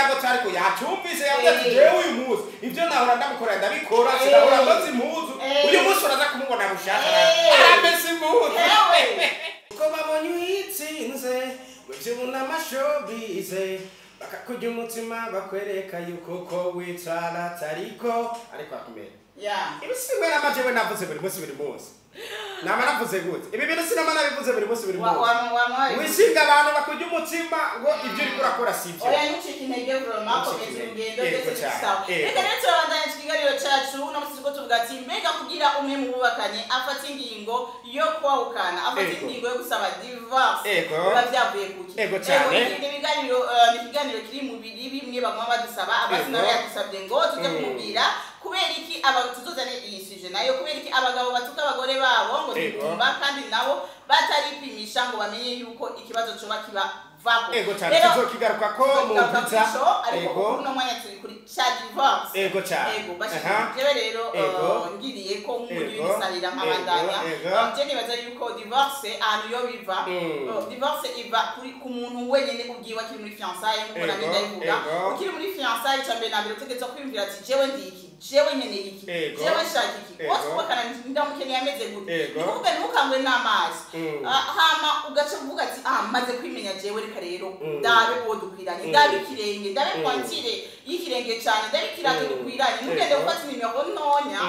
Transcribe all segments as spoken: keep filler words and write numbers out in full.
nabo tariko yacyumvise yavuze ati jewe uyu munsi ivyo nahora ndamukora ndabikora sinahora mbazi impuzu uyu munsi uraza kumubona bushaka arameze impuzu ko babonye uyitsinze wivuna amashobize bakakujya umutima bakwereka yuko ko witwara tariko ariko akumera ibisiwe n'amajewe navuze buri munsi buri munsi nama navuze gute ibi bintu sinama nabivuze buri munsi buri munsi wishinga abantu bakujya umutima ngo ibyo uri kurakora sivyo oya nucika intege vraiment komeza urugendo ndetse sawa reka rero turabandanya ikiganiro cyacu no musiko tuvuga ati mbega kugira umwe mu bubakanye afata ingingo yo kwahukana afata ingingo yo gusaba divorce biba byavuye kuki ego cyane ibi biganiro ni ikiganiro kiri mu biri bimwe bamwe badusaba abasi nawe yadusabye ngo tujye kumubwira kubera iki aba tuzozane iyi suje nayo kubera iki abagabo batuka abagore babo ngo tutumba kandi nabo bataripimisha ngo bamenye yuko ikibazo coba kiba vako ego cyane tuzokigaruka ko mu pizza ego no mwanya turi kuri cha divorce ego cyane ego bashije rero ngiriye ko muri bisalira nk'abandanya je nibaza yuko divorce ahantu yo biva divorce iva kuri ku muntu wenyene ubwiwa kiri muri fiançailles nk'uko nami ndayivuga ukiri muri fiançailles cyambe nambere utegetse kwiyumvira ati jewe ndiki jewe nyene iki jewe shaka iki wose kubakana ndamukeneye ameze gute nikuvuga ntukangwe n'amazi hama ugaca uvuga ati ah maze kwimenya jewe reka rero ndabe uwo dukwiranye ndabe ikirenge ndabe kwantire y'ikirenge cyane ndabe kirato dukwiranye ntugende gufata nimero ntonya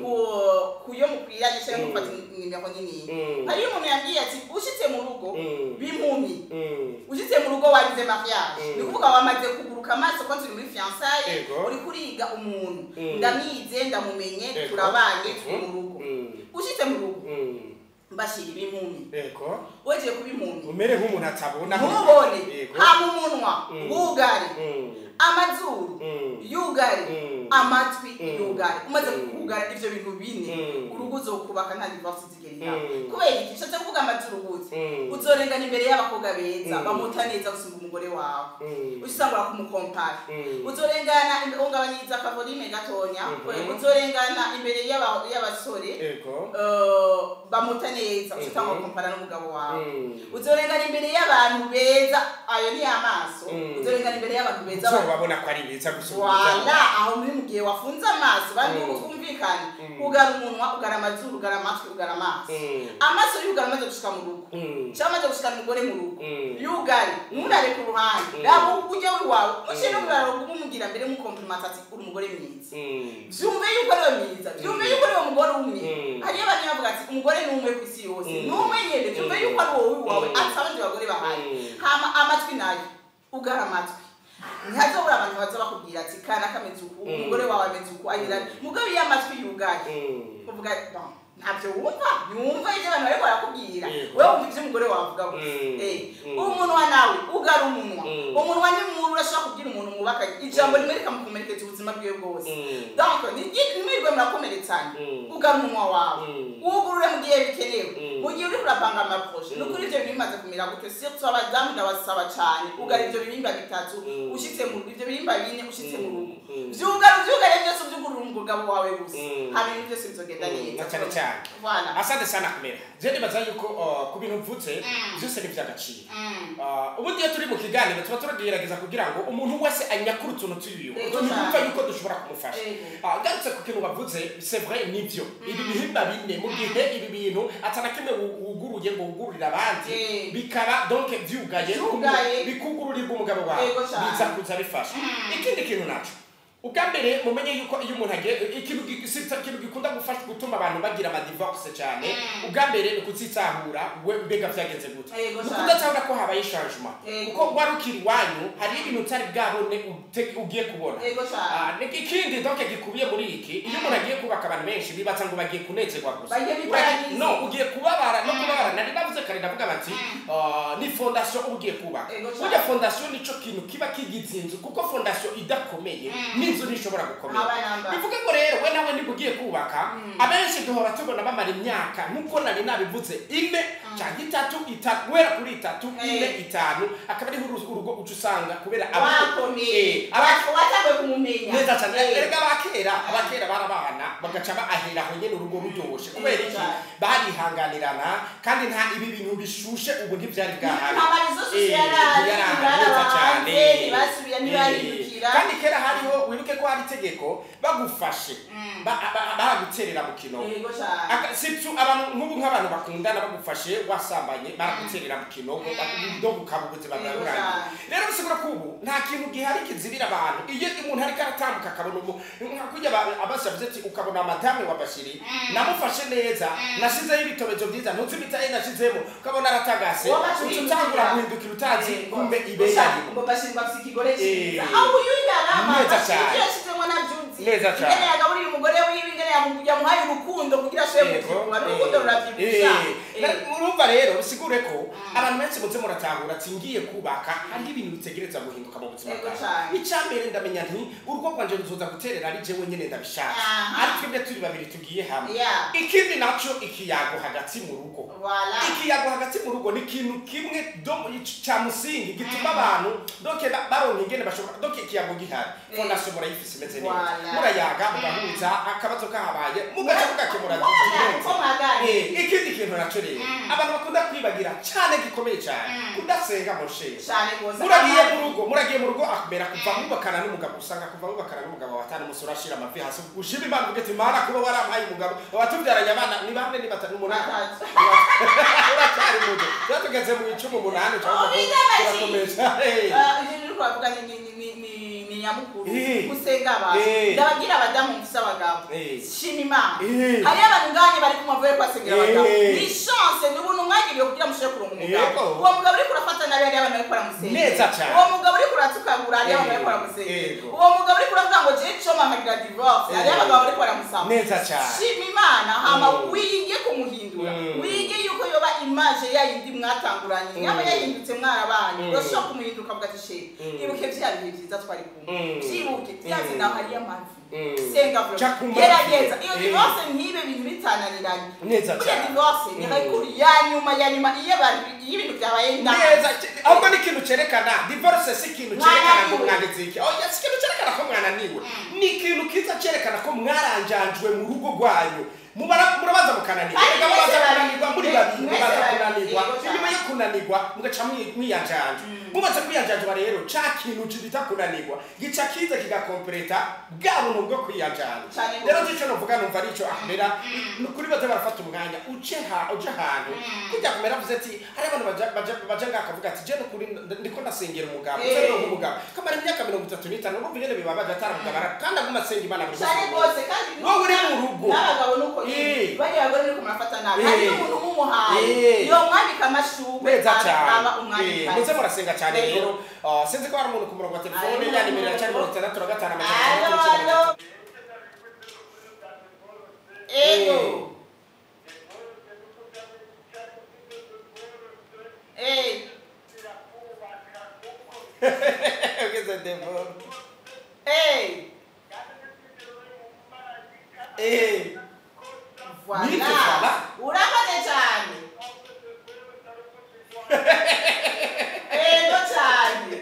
kuyo mukwiranye cyangwa gufata nimero nini hari umuntu yambwiye ati ushitse mu rugo bimpumi ushitse mu rugo wagize mariage nikuvuga wamaze kuguruka amaso ko turi muri fiançailles uri kuriga umuntu ndamize ndamumenye turabanye turi mu rugo ushitse mu rugo mbashira ibimpumi eko weje kubimpumi umere nk'umuntu atabona mubone hama umunwa bugari amazuru yugari amatwi yugari umaze kugara ivyo bintu bine urugo uzokubaka nta divorce zigerira kubera iki cyo kuvuga amazuru gute uzorengana imbere y'abakobwa beza bamuta neza gusumba umugore wawe usangura kumukompara uzorengana ungabanyiza kavolime gatonya uzorengana imbere y'abasore bamuta neza usanga kompara n'umugabo wawe uzorengana imbere y'abantu beza ayo ni amaso uzorengana imbere y'abantu beza babona ko ari beza gusumba wala aho muri mugiye wafunza amaso bandi ukumvikana ugara umunwa ugara amazuru ugara amatwi ugara amaso amaso yugara amaze gushika mu rugo cyamaze gushika mu gore mu rugo yugari nurare ku ruhande dabo ujye wawe ushine umuraro gumugira mbere mu compliment ati uri umugore mwiza byumve yuko ari mwiza byumve yuko ari umugore umwe hari abandi bavuga ati umugore ni umwe kwisi yose numwe nyene byumve yuko ari wowe wawe atabandi bagore bahaye hama amatwi nayo ugara amatwi ntihazo bura abantu baza bakubwira ati kana kameze uku umugore wawe ameze uku agira mugabe y'amatwi yugaye uvuga ntabyo wumva yumva ije abantu bariko barakubwira wewe umva ivyo umugore wavuga eh umunwa nawe ugara umunwa umunwa ni umuntu urashaka kubwira umuntu mubaka ijambo rimwe rikamukomerekeza ubuzima bwiwe bwose donc nimwirwe murakomeretsanya ugara umunwa wawe ugurure mu gihe bikenewe mu gihe uri kurapanga amaproje nukuri ivyo bimaze kumera gute surtout abadamu ndabasaba cyane ugara ivyo birimba bitatu ushitse mu ivyo birimba bine ushitse mu rugo vyugara vyugara byose byugurura umugabo wawe gusa hari ibintu byose bizogenda neza Voilà. Asante sana kumera. Je nibaza yuko ku bintu mvutse byose ni by'agaciro. Ubundi iyo turi mu kiganiro tuba turagerageza kugira ngo umuntu wese anyakura utuntu tuyiyo. Numva yuko dushobora kumufasha. Garutse ku kintu bavuze c'est vrai nivyo. Ibi bihimba bine mu gihe ibi bintu atana kimwe uguruye ngo ugururira abandi bikaba donc vyugaye bikugururirwa umugabo wawe. Biza kuza bifasha. Ikindi kintu naco ukambere mumenye yuko iyo umuntu agiye ikintu gisitsa kintu gikunda gufasha gutuma abantu bagira ama divorce cyane ugambere ni kutsitsahura we mbega vyagenze gute kudatahura ko habaye changement kuko warukiri wanyu hari ibintu utari bwabone ugiye kubona ah ikindi donc gikubiye muri iki iyo umuntu agiye kubaka abantu benshi bibatsa ngo bagiye kunezerwa gusa no ugiye kubabara no kubabara nari navuze kare ndavuga bati ni fondation ugiye kubaka burya fondation nico kintu kiba kigizinze kuko fondation idakomeye inzu nishobora gukomera bivuga ngo rero we nawe nibugiye kubaka abenshi duhora tubona bamara imyaka nkuko nari nabivuze ine cyangwa itatu itatu wera kuri itatu ine itanu akaba ari urugo ucusanga kubera abakomeye abatwatanwe kumumenya neza cyane erega abakera abakera barabana bagaca bahera aho nyene urugo ruryoshe kubera iki barihanganirana kandi nta ibi bintu bishushe ubu ntivyari bwahari nta marizo sociale neza cyane basubira nibari kandi kera hariho wibuke ko hari itegeko bagufashe baraguterera mu kinogo situ abantu nk'ubu nk'abantu bakundana bagufashe wasambanye baraguterera mu kinogo ndo gukaba ubuzima bwawe burangiye rero bisigura ko ubu nta kintu gihari kizibira abantu iyo umuntu ariko aratambuka akabona ubu nka kujya abashavuze ati ukabona madame wa Bashiri namufashe neza nashizeho ibitobezo byiza ntuzi bitaye nashizemo ukabona aratagase utangura guhindukira utazi kumbe ibeyari ngo Bashiri bafite ikigore cyiza aho uyarama Bashiri yashizemo nabyuzi ingene yagaburira umugore wiwe ingene yamuhaye urukundo kugira ashobore kugira urukundo rurabyibusha urumva rero bisigure ko abantu benshi muze muratahura ati ngiye kubaka hari ibintu bitegereza guhinduka mu buzima bwawe icambere ndamenya nti urugo rwanje ruzoza guterera ari jewe nyene ndabishaka ari twebwe turi babiri tugiye hamwe ikindi naco ikiyago hagati mu rugo ikiyago hagati mu rugo ni ikintu kimwe cya musingi gituma abantu doke baronka ingene bashobora doke ikiyago gihari fondation murayifise imeze neza murayaga mugahuza akabazo kahabaye mugaca mugakemura ikindi kintu naco rero abantu bakunda kwibagira cyane gikomeye cyane kudasenga moshe muragiye mu rugo muragiye mu rugo akubera kuva mubakana n'umugabo usanga kuva mubakana n'umugabo watanu musura ashira amafi hasi ushima imana ugete imana kuba warampaye umugabo watubyaranye abana ni bane ni batanu umunani uratari mudo zatugeze mu icumi umunani cyangwa turakomeza eh twavuga ni ni ni nyamukuru gusenga abantu ndabagira abadamu mfise abagabo shima imana hari abantu nganye bari kumavuye kwasengera abagabo ni chance ni ubuntu mwagiriye kugira mushire kuronka umugabo uwo mugabo uri kurafata nabi ari abantu bari kora musenga neza cyane uwo mugabo uri kuratukagura ari abantu bari kora musenga uwo mugabo uri kuravuga ngo je cyo mamagira divorce ari abagabo bari kora musaba neza cyane shima imana hama wige kumuhindura wige yuko yoba image ya yindi mwatanguranye nyama yahindutse mwarabanye urashaka kumuhinduka avuga ati she ibuke byari byiza twari kumwe byibuke byazi naho hari amazi senga bro gerageza iyo divorce ntibe bintu bitananiranye neza cyane divorce ni kuri ya nyuma ya nyuma iyo bari ibintu byabaye ndana neza ahubwo ni ikintu cerekana divorce si ikintu cerekana ko mwagezike oh yes ikintu cerekana ko mwananiwe ni ikintu kiza cerekana ko mwaranjanjwe mu rugo rwanyu mubara murabaza mukananirwa mubaza kunanirwa muri babiri mubaza kunanirwa inyuma yo kunanirwa mugaca mwiyajanje mubaza kwiyajanje rero ca kintu kibita kunanirwa gica kiza kigakompleta bwa buntu bwo kwiyajanje rero cyo novuga numva arico ahmera kuri baze barafata umwanya uce ha uje ahantu kujya kumera vuze ati ari abantu baja baja ngakavuga ati je no kuri ndiko ndasengera umugabo uze no umugabo kamara imyaka mirongo itatu n'itanu urumva ingene bibabaje ataramugabara kandi aguma asenga imana buri munsi kandi no uri mu rugo n'abagabo nuko bari bagore ni kumafata nabi hari umuntu umuhaye yo mwandika amashugwe aba umwandika muze murasenga cyane rero sinzi ko hari umuntu ku murongo wa telefone ya nimero ya mirongo itandatu na gatanu ego eh ugeze demo eh eh voilà urakoze cyane ego cyane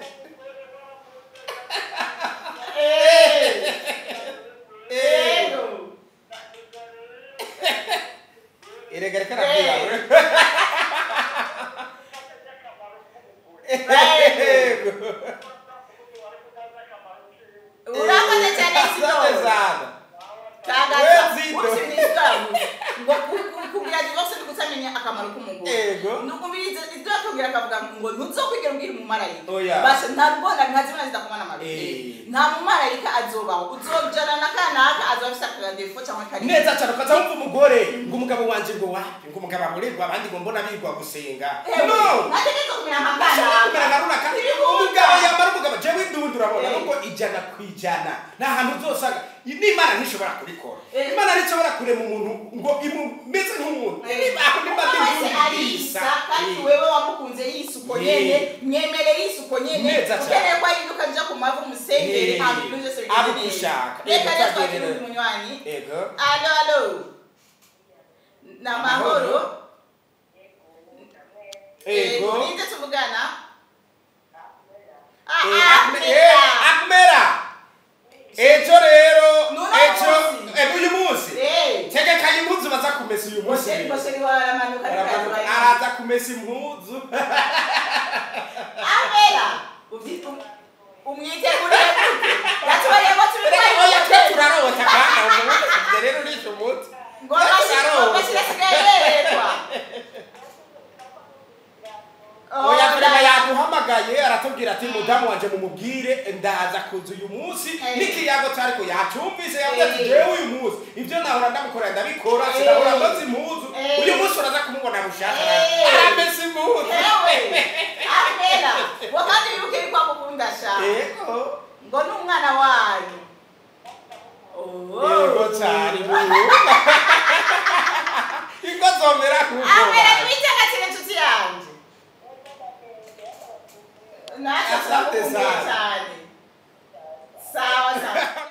eh ego iregere kana byawe ego urakoze cyane sitozana ngo kugira divorce nikutamenya akamaro k'umugore nukumviriza ibyo akubwira akavuga ngo ntuzokwigira ubwira umumarayika basha ntabona ntazibona zidakomana amabi nta mumarayika azobaho uzojana na kanaka azobisa akadefo cyangwa kari neza cyane ukaza wumva umugore ngo umugabo wanje ngo wapi ngo umugabo aburirwa abandi ngo mbona bigwa gusenga no nategeka kumira nkangana kumira ngaruna kandi umugabo yamara umugabo jewe ndundu urabona ngo ijana kwijana nta hantu uzosanga n'Imana ntishobora kubikora Imana ntishobora kurema umuntu ngo imumeze nk'umuntu aho ni bade ndisa kandi wewe wamukunze yisuko nyene nyemere yisuko nyene ukeneye ko ahinduka nja ku mavu musengere abantu byose bigeze abukushaka reka twakira umunywanyi ego allo allo na mahoro ego ninde tuvugana ah akmera ejo rero ejo uyu munsi tege kayi impuzu baza kumesa uyu munsi araza kumesa impuzu abera umwitegure yaduhamagaye aratubwira ati mudamu wanje mumubwire ndaza kuza uyu munsi n'ikiyago cyariko yacumvise yavuze ati jewe uyu munsi ibyo nahora ndamukorera ndabikora sinahora mbaza impuzu uyu munsi uraza kumubona bushaka aramese impuzu amena wakati yuke kwa mukunda sha yego ngo n'umwana wanyu yego cyari iko zomera kuko amena nibitanga kire nshuti yanje asante sana sawa sawa